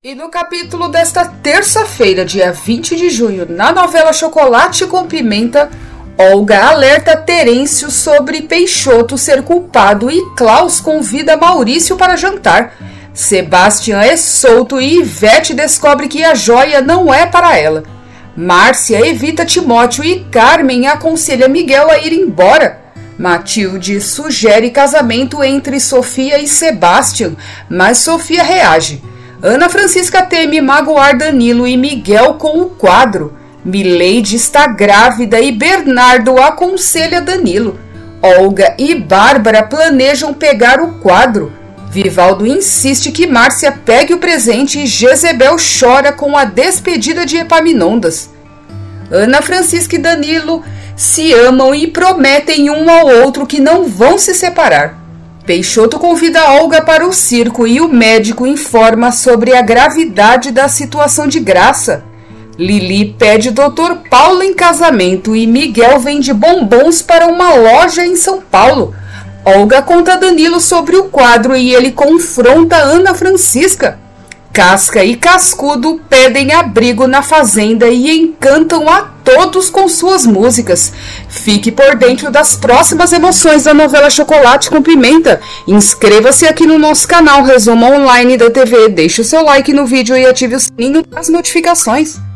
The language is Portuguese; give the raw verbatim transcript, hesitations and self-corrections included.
E no capítulo desta terça-feira, dia vinte de junho, na novela Chocolate com Pimenta, Olga alerta Terêncio sobre Peixoto ser culpado e Klaus convida Maurício para jantar. Sebastian é solto e Ivete descobre que a joia não é para ela. Márcia evita Timóteo e Carmen aconselha Miguel a ir embora. Matilde sugere casamento entre Sofia e Sebastian, mas Sofia reage. Ana Francisca teme magoar Danilo e Miguel com o quadro. Mileide está grávida e Bernardo aconselha Danilo. Olga e Bárbara planejam pegar o quadro. Vivaldo insiste que Márcia pegue o presente e Jezebel chora com a despedida de Epaminondas. Ana Francisca e Danilo se amam e prometem um ao outro que não vão se separar. Peixoto convida Olga para o circo e o médico informa sobre a gravidade da situação de Graça. Lili pede doutor Paulo em casamento e Miguel vende bombons para uma loja em São Paulo. Olga conta a Danilo sobre o quadro e ele confronta Ana Francisca. Casca e Cascudo pedem abrigo na fazenda e encantam a todos com suas músicas. Fique por dentro das próximas emoções da novela Chocolate com Pimenta. Inscreva-se aqui no nosso canal Resumo Online da T V. Deixe o seu like no vídeo e ative o sininho das notificações.